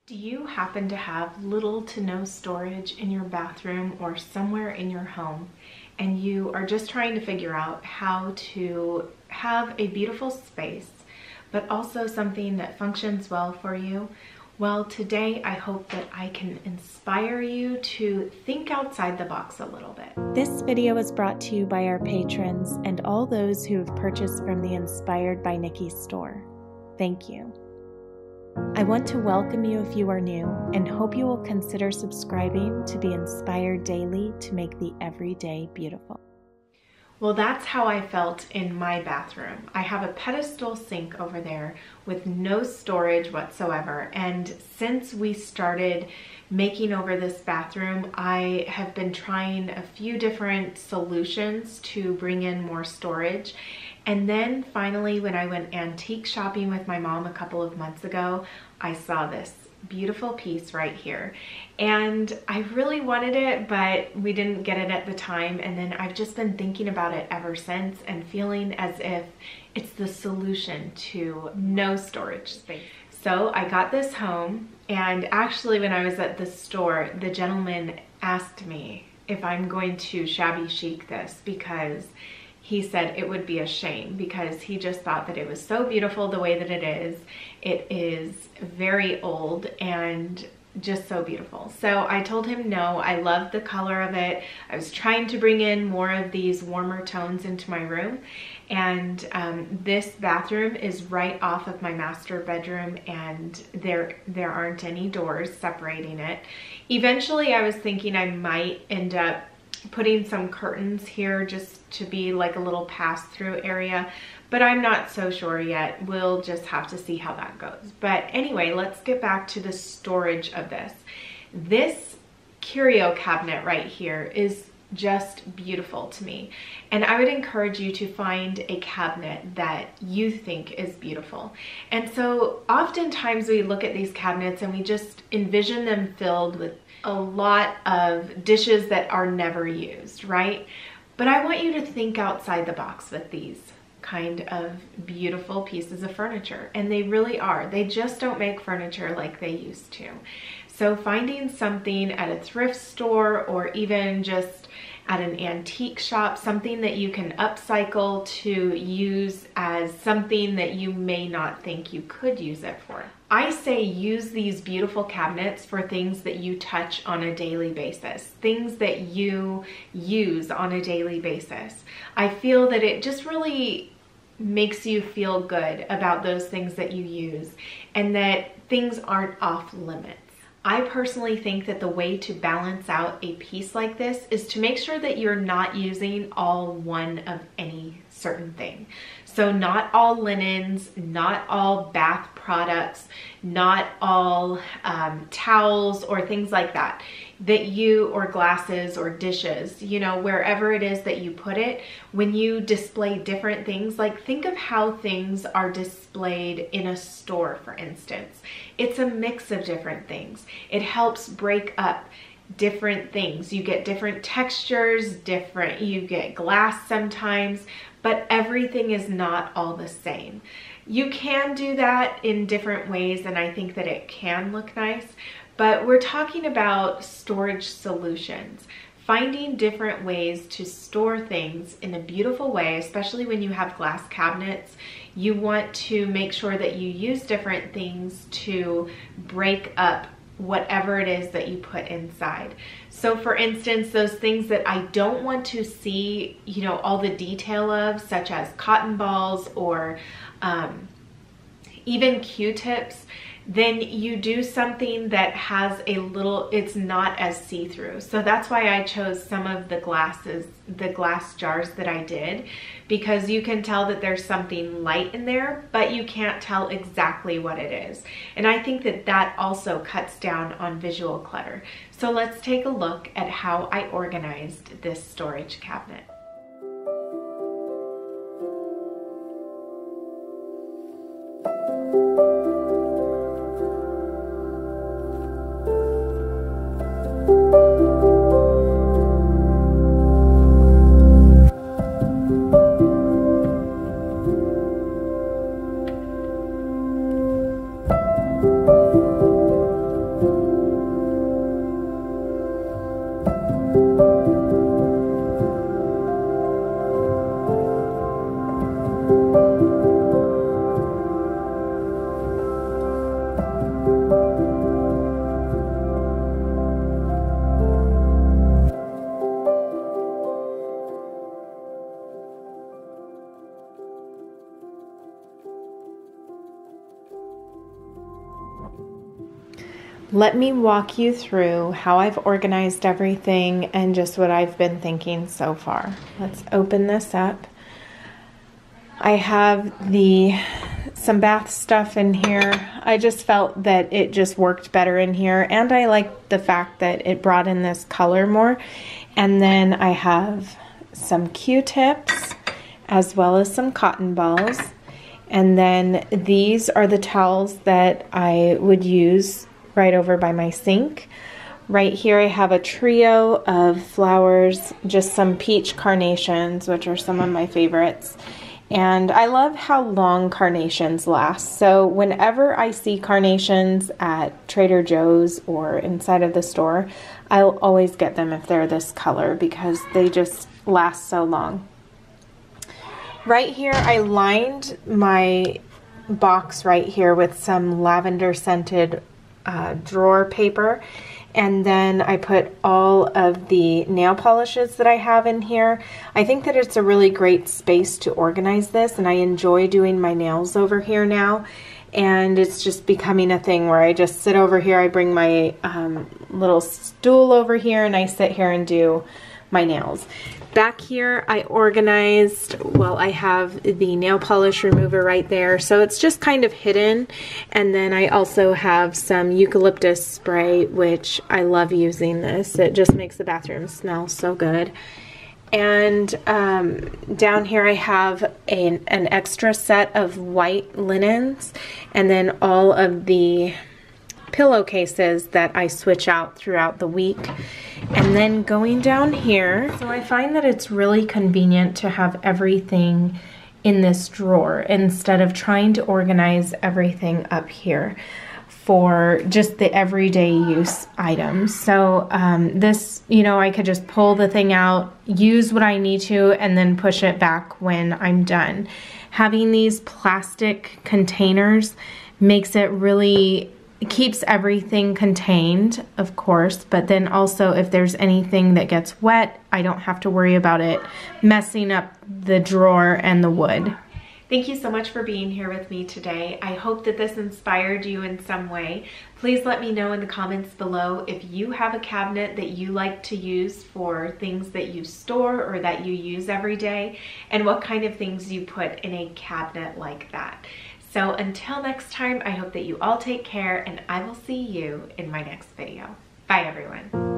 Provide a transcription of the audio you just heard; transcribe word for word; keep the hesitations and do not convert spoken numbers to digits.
Do you happen to have little to no storage in your bathroom or somewhere in your home, and you are just trying to figure out how to have a beautiful space, but also something that functions well for you? Well, today I hope that I can inspire you to think outside the box a little bit. This video is brought to you by our patrons and all those who have purchased from the Inspired by Nikki store. Thank you. I want to welcome you if you are new and hope you will consider subscribing to be inspired daily to make the everyday beautiful. Well, that's how I felt in my bathroom. I have a pedestal sink over there with no storage whatsoever. And since we started making over this bathroom, I have been trying a few different solutions to bring in more storage. And then finally, when I went antique shopping with my mom a couple of months ago, I saw this beautiful piece right here. And I really wanted it, but we didn't get it at the time. And then I've just been thinking about it ever since and feeling as if it's the solution to no storage space. So I got this home, and actually when I was at the store, the gentleman asked me if I'm going to shabby chic this, because he said it would be a shame, because he just thought that it was so beautiful the way that it is. It is very old and just so beautiful. So I told him no, I loved the color of it. I was trying to bring in more of these warmer tones into my room. And um, this bathroom is right off of my master bedroom, and there, there aren't any doors separating it. Eventually I was thinking I might end up putting some curtains here just to be like a little pass-through area, but I'm not so sure yet. We'll just have to see how that goes. But anyway, let's get back to the storage of this. This curio cabinet right here is just beautiful to me, and I would encourage you to find a cabinet that you think is beautiful. And so oftentimes we look at these cabinets and we just envision them filled with a lot of dishes that are never used, right? But I want you to think outside the box with these kind of beautiful pieces of furniture, and they really are. They just don't make furniture like they used to. So finding something at a thrift store or even just at an antique shop, something that you can upcycle to use as something that you may not think you could use it for. I say use these beautiful cabinets for things that you touch on a daily basis, things that you use on a daily basis. I feel that it just really makes you feel good about those things that you use, and that things aren't off limits. I personally think that the way to balance out a piece like this is to make sure that you're not using all one of any certain thing. So not all linens, not all bath products, not all um, towels or things like that, that you, or glasses or dishes, you know, wherever it is that you put it, when you display different things, like think of how things are displayed in a store, for instance. It's a mix of different things. It helps break up different things. You get different textures, different, you get glass sometimes, but everything is not all the same. You can do that in different ways, and I think that it can look nice, but we're talking about storage solutions. Finding different ways to store things in a beautiful way, especially when you have glass cabinets. You want to make sure that you use different things to break up whatever it is that you put inside. So for instance, those things that I don't want to see, you know, all the detail of, such as cotton balls or um, even Q-tips, then you do something that has a little, it's not as see-through. So that's why I chose some of the glasses, the glass jars that I did, because you can tell that there's something light in there, but you can't tell exactly what it is. And I think that that also cuts down on visual clutter. So let's take a look at how I organized this storage cabinet. let me walk you through how I've organized everything and just what I've been thinking so far. Let's open this up. I have the some bath stuff in here. I just felt that it just worked better in here, and I like the fact that it brought in this color more. And then I have some Q-tips as well as some cotton balls. And then these are the towels that I would use right over by my sink. Right here I have a trio of flowers, just some peach carnations, which are some of my favorites. And I love how long carnations last. So whenever I see carnations at Trader Joe's or inside of the store, I'll always get them if they're this color because they just last so long. Right here, I lined my box right here with some lavender scented uh, drawer paper. And then I put all of the nail polishes that I have in here. I think that it's a really great space to organize this, and I enjoy doing my nails over here now. And it's just becoming a thing where I just sit over here, I bring my um, little stool over here, and I sit here and do my nails. Back here I organized, well, I have the nail polish remover right there, so it's just kind of hidden. And then I also have some eucalyptus spray, which I love using this. It just makes the bathroom smell so good. And um, down here I have an, an extra set of white linens, and then all of the pillowcases that I switch out throughout the week. And then going down here, so I find that it's really convenient to have everything in this drawer instead of trying to organize everything up here for just the everyday use items. So um, this, you know, I could just pull the thing out, use what I need to, and then push it back when I'm done. Having these plastic containers makes it really, it keeps everything contained, of course, but then also if there's anything that gets wet, I don't have to worry about it messing up the drawer and the wood. Thank you so much for being here with me today. I hope that this inspired you in some way. Please let me know in the comments below if you have a cabinet that you like to use for things that you store or that you use every day, and what kind of things you put in a cabinet like that. So until next time, I hope that you all take care, and I will see you in my next video. Bye, everyone.